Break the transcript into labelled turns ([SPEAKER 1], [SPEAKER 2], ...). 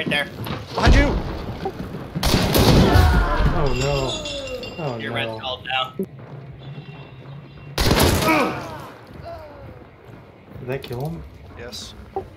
[SPEAKER 1] Right there.
[SPEAKER 2] Behind you!
[SPEAKER 3] Oh no. Oh
[SPEAKER 1] Your red's
[SPEAKER 3] no.
[SPEAKER 1] called now.
[SPEAKER 3] Did that kill him?
[SPEAKER 2] Yes.